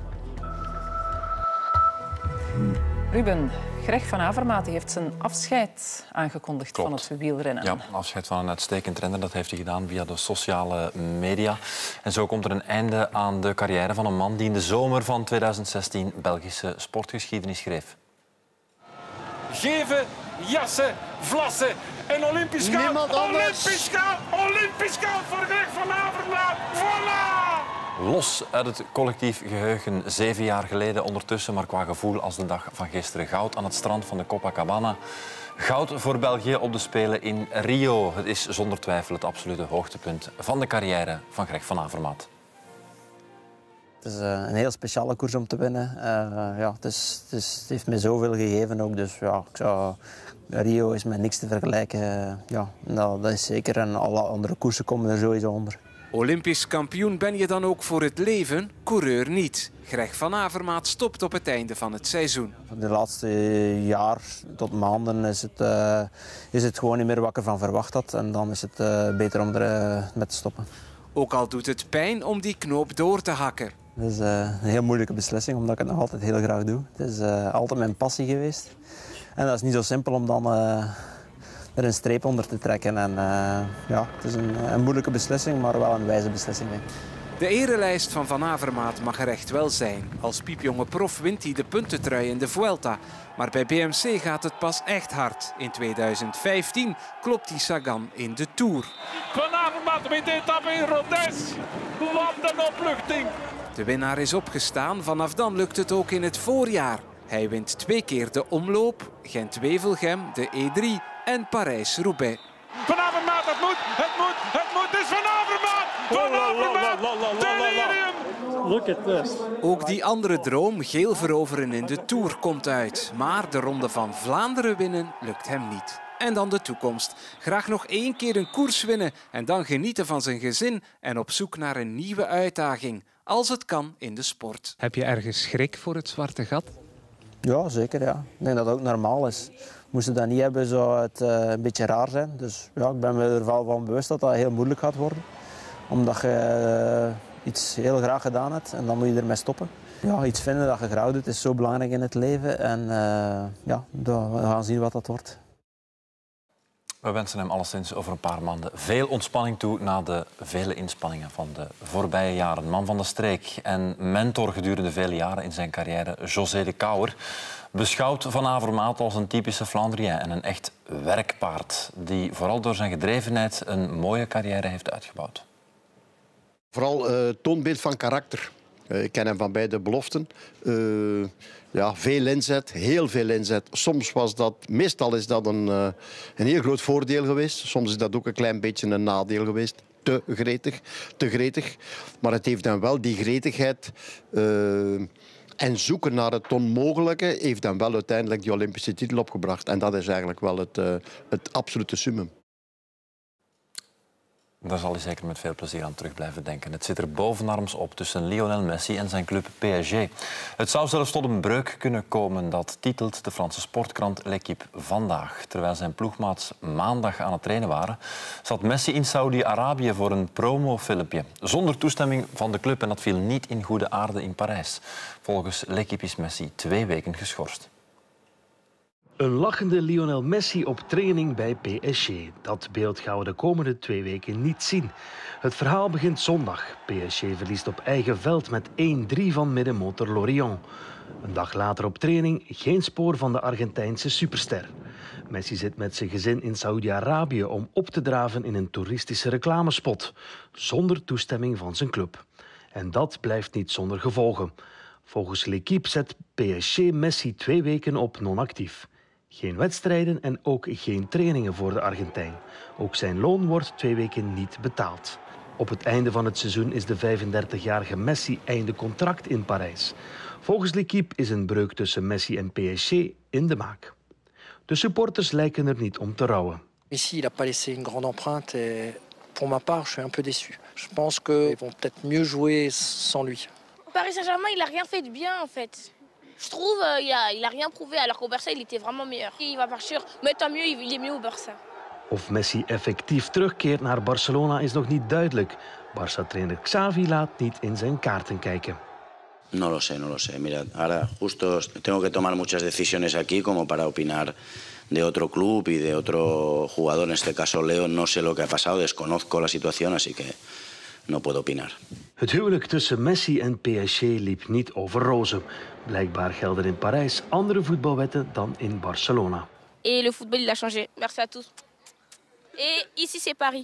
Speaker 1: Ruben, Greg van Avermaat heeft zijn afscheid aangekondigd Klopt. van het wielrennen.
Speaker 18: Ja, afscheid van een uitstekend renner. Dat heeft hij gedaan via de sociale media. En zo komt er een einde aan de carrière van een man die in de zomer van tweeduizend zestien Belgische sportgeschiedenis schreef.
Speaker 19: Geven, jassen, vlassen en Olympisch goud. Olympisch goud, Olympisch goud voor Greg van Avermaat. Voilà!
Speaker 18: Los uit het collectief geheugen, zeven jaar geleden ondertussen, maar qua gevoel als de dag van gisteren. Goud aan het strand van de Copacabana. Goud voor België op de Spelen in Rio. Het is zonder twijfel het absolute hoogtepunt van de carrière van Greg van Avermaat.
Speaker 20: Het is een heel speciale koers om te winnen. Uh, ja, het, is, het, is, het heeft me zoveel gegeven ook. Dus ja, ik zou, Rio is met niks te vergelijken. Uh, ja, nou, dat is zeker. En alle andere koersen komen er sowieso onder.
Speaker 21: Olympisch kampioen ben je dan ook voor het leven, coureur niet. Greg van Avermaat stopt op het einde van het seizoen.
Speaker 20: De laatste jaar tot maanden is het, uh, is het gewoon niet meer wat ik ervan verwacht had. En dan is het uh, beter om er uh, met te stoppen.
Speaker 21: Ook al doet het pijn om die knoop door te hakken.
Speaker 20: Het is uh, een heel moeilijke beslissing, omdat ik het nog altijd heel graag doe. Het is uh, altijd mijn passie geweest. En dat is niet zo simpel om dan uh, er een streep onder te trekken. En, uh, ja, het is een, een moeilijke beslissing, maar wel een wijze beslissing. Denk ik.
Speaker 21: De erelijst van Van Avermaat mag er echt wel zijn. Als piepjonge prof wint hij de puntentrui in de Vuelta. Maar bij B M C gaat het pas echt hard. In tweeduizend vijftien klopt hij Sagan in de Tour.
Speaker 19: Van Avermaat wint de etappe in Rodez. Wat een opluchting.
Speaker 21: De winnaar is opgestaan. Vanaf dan lukt het ook in het voorjaar. Hij wint twee keer de omloop, Gent-Wevelgem, de E drie en Parijs-Roubaix.
Speaker 19: Van Avermaat, het moet, het moet, het moet. Het is Van Avermaat. Van Avermaat, delirium.
Speaker 21: Look at this. Ook die andere droom, geel veroveren in de Tour, komt uit. Maar de Ronde van Vlaanderen winnen lukt hem niet. En dan de toekomst. Graag nog één keer een koers winnen en dan genieten van zijn gezin en op zoek naar een nieuwe uitdaging. Als het kan in de sport.
Speaker 3: Heb je ergens schrik voor het zwarte gat?
Speaker 20: Ja, zeker. Ja. Ik denk dat dat ook normaal is. Moesten dat niet hebben, zou het uh, een beetje raar zijn. Dus ja, ik ben me er wel van bewust dat dat heel moeilijk gaat worden. Omdat je uh, iets heel graag gedaan hebt en dan moet je ermee stoppen. Ja, iets vinden dat je graag doet is zo belangrijk in het leven. En uh, ja, we gaan zien wat dat wordt.
Speaker 18: We wensen hem alleszins over een paar maanden veel ontspanning toe na de vele inspanningen van de voorbije jaren. Man van de streek en mentor gedurende vele jaren in zijn carrière, José de Kouwer, beschouwt Van Avermaat als een typische Flandrien en een echt werkpaard die vooral door zijn gedrevenheid een mooie carrière heeft uitgebouwd.
Speaker 4: Vooral uh, toonbeeld van karakter. Uh, ik ken hem van beide beloften. Uh, ja, veel inzet, heel veel inzet. Soms was dat, meestal is dat een, uh, een heel groot voordeel geweest. Soms is dat ook een klein beetje een nadeel geweest. Te gretig, te gretig. Maar het heeft dan wel die gretigheid uh, en zoeken naar het onmogelijke heeft dan wel uiteindelijk die Olympische titel opgebracht. En dat is eigenlijk wel het, uh, het absolute summum.
Speaker 18: Daar zal hij zeker met veel plezier aan terug blijven denken. Het zit er bovenarms op tussen Lionel Messi en zijn club P S G. Het zou zelfs tot een breuk kunnen komen, dat titelt de Franse sportkrant L'Équipe vandaag. Terwijl zijn ploegmaats maandag aan het trainen waren, zat Messi in Saudi-Arabië voor een promofilmpje. Zonder toestemming van de club en dat viel niet in goede aarde in Parijs. Volgens L'Équipe is Messi twee weken geschorst.
Speaker 6: Een lachende Lionel Messi op training bij P S G. Dat beeld gaan we de komende twee weken niet zien. Het verhaal begint zondag. P S G verliest op eigen veld met één drie van middenmotor Lorient. Een dag later op training geen spoor van de Argentijnse superster. Messi zit met zijn gezin in Saoedi-Arabië om op te draven in een toeristische reclamespot. Zonder toestemming van zijn club. En dat blijft niet zonder gevolgen. Volgens L'Équipe zet P S G Messi twee weken op non-actief. Geen wedstrijden en ook geen trainingen voor de Argentijn. Ook zijn loon wordt twee weken niet betaald. Op het einde van het seizoen is de vijfendertigjarige Messi einde contract in Parijs. Volgens L'Équipe is een breuk tussen Messi en P S G in de maak. De supporters lijken er niet om te rouwen.
Speaker 7: Messi il n'a pas laissé une grande empreinte et pour ma part je suis un peu déçu. Je pense qu'ils vont peut-être mieux jouer sans lui.
Speaker 22: Paris Saint-Germain, il a rien fait de bien en fait. Je trouve euh, il a il a rien prouvé alors qu'au Barça il était vraiment meilleur. Il va partir, mais tant mieux, il est mieux au Barça.
Speaker 6: Of Messi effectief terugkeert naar Barcelona is nog niet duidelijk. Barça-trainer Xavi laat niet in zijn kaarten kijken.
Speaker 23: No lo sé, no lo sé. Mira, ahora justo tengo que tomar muchas decisiones aquí como para opinar de otro club y de otro jugador, en este caso Leo. No sé lo que ha pasado, desconozco la situación, así que no puedo opinar.
Speaker 6: Het huwelijk tussen Messi en P S G liep niet over rozen. Blijkbaar gelden in Parijs andere voetbalwetten dan in Barcelona.
Speaker 22: Et le football il a changé. Merci à tous. Et ici c'est Paris.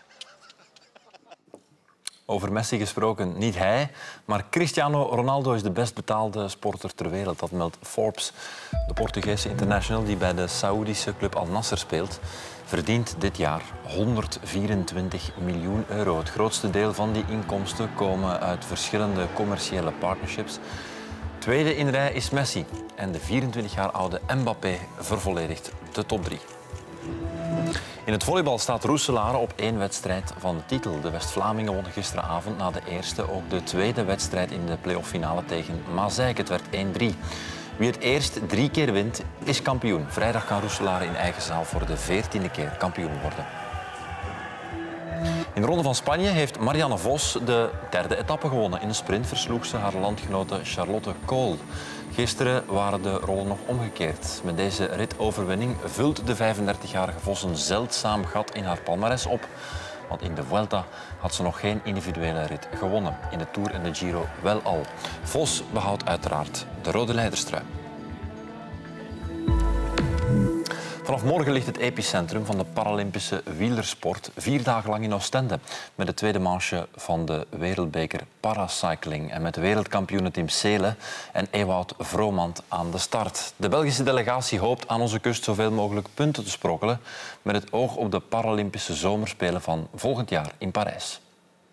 Speaker 18: Over Messi gesproken, niet hij, maar Cristiano Ronaldo is de best betaalde sporter ter wereld. Dat meldt Forbes. De Portugese international die bij de Saoedische club Al Nassr speelt, verdient dit jaar honderdvierentwintig miljoen euro. Het grootste deel van die inkomsten komen uit verschillende commerciële partnerships. Tweede in rij is Messi en de vierentwintig jaar oude Mbappé vervolledigt de top drie. In het volleybal staat Roeselare op één wedstrijd van de titel. De West-Vlamingen wonnen gisteravond na de eerste ook de tweede wedstrijd in de play-off-finale tegen Mazeik. Het werd één drie. Wie het eerst drie keer wint, is kampioen. Vrijdag kan Roeselare in eigen zaal voor de veertiende keer kampioen worden. In de Ronde van Spanje heeft Marianne Vos de derde etappe gewonnen. In een sprint versloeg ze haar landgenote Charlotte Kool. Gisteren waren de rollen nog omgekeerd. Met deze ritoverwinning vult de vijfendertigjarige Vos een zeldzaam gat in haar palmares op. Want in de Vuelta had ze nog geen individuele rit gewonnen. In de Tour en de Giro wel al. Vos behoudt uiteraard de rode leiderstrui. Vanaf morgen ligt het epicentrum van de Paralympische wielersport vier dagen lang in Oostende. Met de tweede manche van de wereldbeker paracycling. En met de wereldkampioenen Tim Seelen en Ewout Vromand aan de start. De Belgische delegatie hoopt aan onze kust zoveel mogelijk punten te sprokkelen. Met het oog op de Paralympische zomerspelen van volgend jaar in Parijs.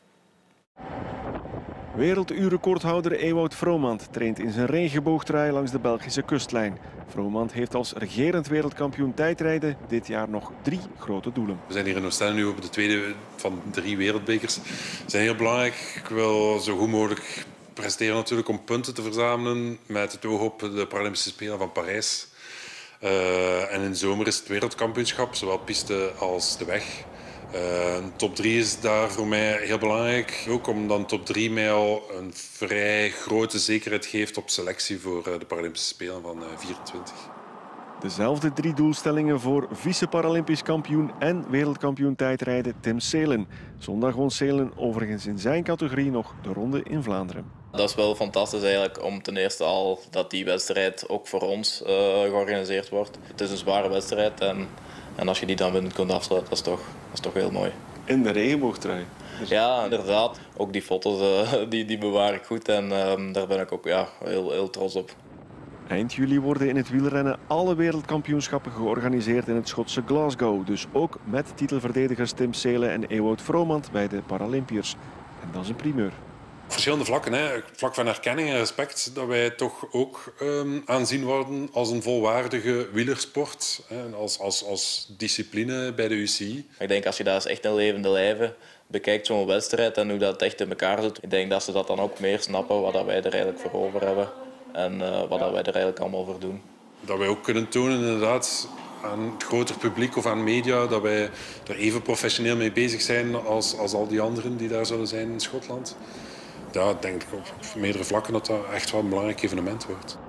Speaker 5: Werelduurrecordhouder Ewout Vromand traint in zijn regenboogtrui langs de Belgische kustlijn. Vromand heeft als regerend wereldkampioen tijdrijden dit jaar nog drie grote doelen.
Speaker 10: We zijn hier in Oostende nu op de tweede van drie wereldbekers. Ze zijn heel belangrijk. Ik wil zo goed mogelijk presteren natuurlijk om punten te verzamelen met het oog op de Paralympische Spelen van Parijs. Uh, en in de zomer is het wereldkampioenschap, zowel piste als de weg. Uh, top drie is daar voor mij heel belangrijk. Ook omdat top drie mij al een vrij grote zekerheid geeft op selectie voor de Paralympische Spelen van vierentwintig.
Speaker 5: Dezelfde drie doelstellingen voor vice-Paralympisch kampioen en wereldkampioen tijdrijden Tim Seelen. Zondag won Seelen overigens in zijn categorie nog de ronde in Vlaanderen.
Speaker 11: Dat is wel fantastisch eigenlijk om ten eerste al dat die wedstrijd ook voor ons uh, georganiseerd wordt. Het is een zware wedstrijd en, en als je die dan winnend kunt afsluiten, dat is toch, dat is toch heel mooi.
Speaker 5: In de regenboogtrui? Dus...
Speaker 11: Ja, inderdaad. Ook die foto's uh, die, die bewaar ik goed en uh, daar ben ik ook ja, heel, heel trots op.
Speaker 5: Eind juli worden in het wielrennen alle wereldkampioenschappen georganiseerd in het Schotse Glasgow. Dus ook met titelverdedigers Tim Seelen en Ewout Vromand bij de Paralympiërs. En dat is een primeur.
Speaker 10: Verschillende vlakken. Hè. Vlak van erkenning en respect dat wij toch ook um, aanzien worden als een volwaardige wielersport. Hè, als, als, als discipline bij de U C I.
Speaker 11: Ik denk als je daar eens echt een levende lijve bekijkt, zo'n wedstrijd en hoe dat echt in elkaar zit. Ik denk dat ze dat dan ook meer snappen wat wij er eigenlijk voor over hebben. En uh, wat wij er eigenlijk allemaal voor doen.
Speaker 10: Dat wij ook kunnen tonen inderdaad aan het groter publiek of aan media dat wij er even professioneel mee bezig zijn als, als al die anderen die daar zullen zijn in Schotland. Ja, ik denk op meerdere vlakken dat dat echt wel een belangrijk evenement wordt.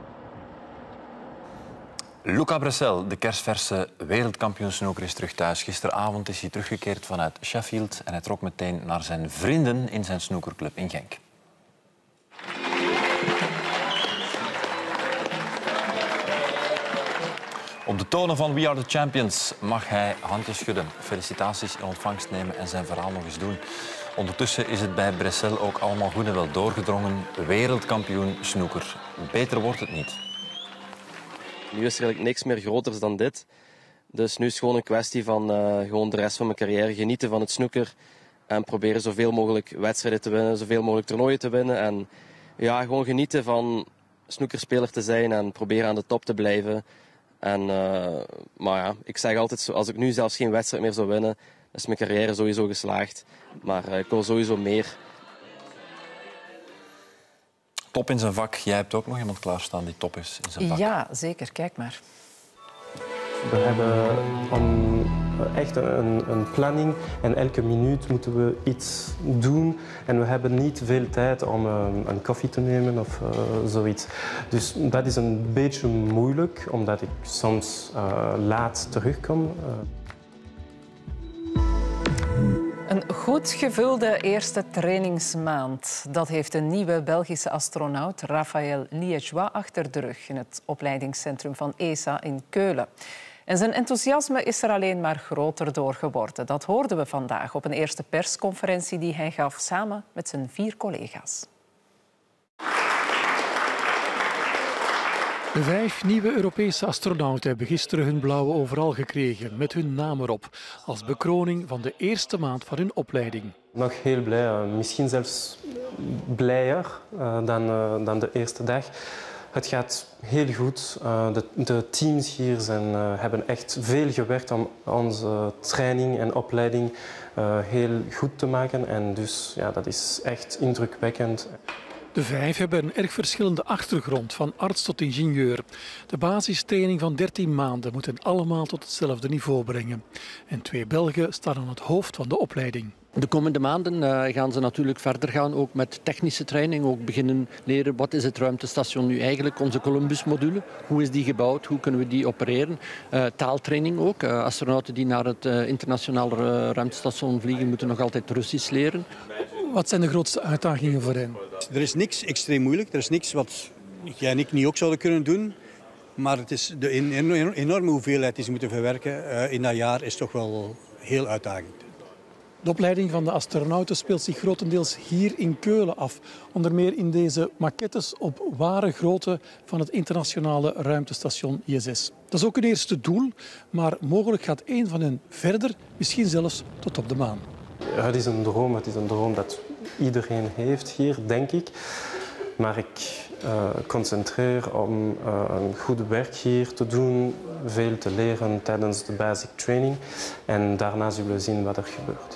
Speaker 18: Luca Bressel, de kersverse wereldkampioen snooker, is terug thuis. Gisteravond is hij teruggekeerd vanuit Sheffield en hij trok meteen naar zijn vrienden in zijn snookerclub in Genk. Op de tonen van We Are The Champions mag hij handjes schudden, felicitaties in ontvangst nemen en zijn verhaal nog eens doen. Ondertussen is het bij Bressel ook allemaal goed en wel doorgedrongen. Wereldkampioen snooker. Beter wordt het niet.
Speaker 24: Nu is er eigenlijk niks meer groters dan dit. Dus nu is het gewoon een kwestie van uh, gewoon de rest van mijn carrière genieten van het snooker. En proberen zoveel mogelijk wedstrijden te winnen, zoveel mogelijk toernooien te winnen. En ja, gewoon genieten van snookerspeler te zijn en proberen aan de top te blijven. En, uh, maar ja, ik zeg altijd, als ik nu zelfs geen wedstrijd meer zou winnen, is mijn carrière sowieso geslaagd. Maar uh, ik wil sowieso meer.
Speaker 18: Top in zijn vak. Jij hebt ook nog iemand klaarstaan die top is in zijn vak.
Speaker 1: Ja, zeker. Kijk maar.
Speaker 25: We hebben een, echt een, een planning en elke minuut moeten we iets doen. En we hebben niet veel tijd om een, een koffie te nemen of uh, zoiets. Dus dat is een beetje moeilijk, omdat ik soms uh, laat terugkom. Uh.
Speaker 1: Een goed gevulde eerste trainingsmaand. Dat heeft een nieuwe Belgische astronaut, Raphaël Liégeois, achter de rug in het opleidingscentrum van E S A in Keulen. En zijn enthousiasme is er alleen maar groter door geworden. Dat hoorden we vandaag op een eerste persconferentie die hij gaf samen met zijn vier collega's.
Speaker 26: De vijf nieuwe Europese astronauten hebben gisteren hun blauwe overal gekregen met hun naam erop, als bekroning van de eerste maand van hun opleiding.
Speaker 25: Nog heel blij, misschien zelfs blijer dan, dan de eerste dag. Het gaat heel goed. De, de teams hier zijn, hebben echt veel gewerkt om onze training en opleiding heel goed te maken. En dus ja, dat is echt indrukwekkend.
Speaker 26: De vijf hebben een erg verschillende achtergrond, van arts tot ingenieur. De basistraining van dertien maanden moet hen allemaal tot hetzelfde niveau brengen. En twee Belgen staan aan het hoofd van de opleiding.
Speaker 2: De komende maanden uh, gaan ze natuurlijk verder gaan, ook met technische training. Ook beginnen leren wat is het ruimtestation nu eigenlijk, onze Columbus-module. Hoe is die gebouwd, hoe kunnen we die opereren. Uh, taaltraining ook. Uh, astronauten die naar het uh, internationale uh, ruimtestation vliegen moeten nog altijd Russisch leren.
Speaker 26: Wat zijn de grootste uitdagingen voor hen?
Speaker 8: Er is niks extreem moeilijk. Er is niks wat jij en ik niet ook zouden kunnen doen. Maar het is de enorme hoeveelheid die ze moeten verwerken uh, in dat jaar is toch wel heel uitdagend.
Speaker 26: De opleiding van de astronauten speelt zich grotendeels hier in Keulen af. Onder meer in deze maquettes op ware grootte van het internationale ruimtestation I S S. Dat is ook een eerste doel, maar mogelijk gaat één van hen verder, misschien zelfs tot op de maan.
Speaker 25: Het is een droom, het is een droom dat iedereen heeft hier, denk ik. Maar ik uh, concentreer om uh, een goed werk hier te doen, veel te leren tijdens de basic training. En daarna zullen we zien wat er gebeurt.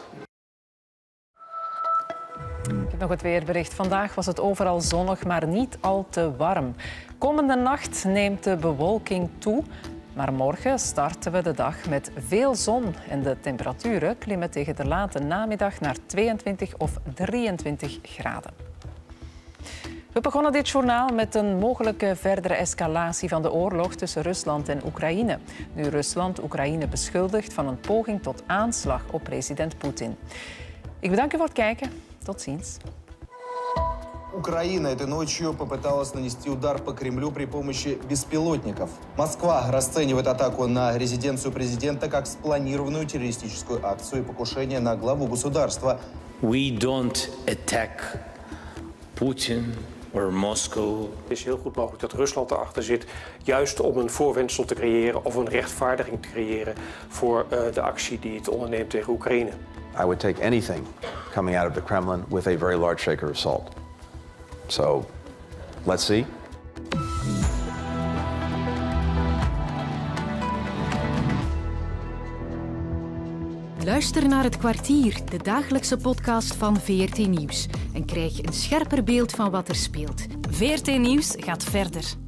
Speaker 1: Ik heb nog het weerbericht. Vandaag was het overal zonnig, maar niet al te warm. Komende nacht neemt de bewolking toe. Maar morgen starten we de dag met veel zon. En de temperaturen klimmen tegen de late namiddag naar tweeëntwintig of drieëntwintig graden. We begonnen dit journaal met een mogelijke verdere escalatie van de oorlog tussen Rusland en Oekraïne. Nu Rusland Oekraïne beschuldigt van een poging tot aanslag op president Poetin. Ik bedank u voor het kijken. Tot ziens.
Speaker 9: Украина этой ночью попыталась нанести удар по Кремлю при помощи беспилотников. Москва расценивает атаку на резиденцию президента как спланированную террористическую акцию и покушение на главу государства.
Speaker 12: We don't attack Putin or Moscow.
Speaker 13: Het is heel goed mogelijk dat Rusland erachter zit, juist om een voorwendsel te creëren of een rechtvaardiging te creëren voor uh, de actie die het onderneemt tegen Oekraïne.
Speaker 14: I would take anything coming out of the Kremlin with a very large shaker of salt. So, let's see.
Speaker 27: Luister naar Het Kwartier, de dagelijkse podcast van V R T Nieuws. En krijg een scherper beeld van wat er speelt. V R T Nieuws gaat verder.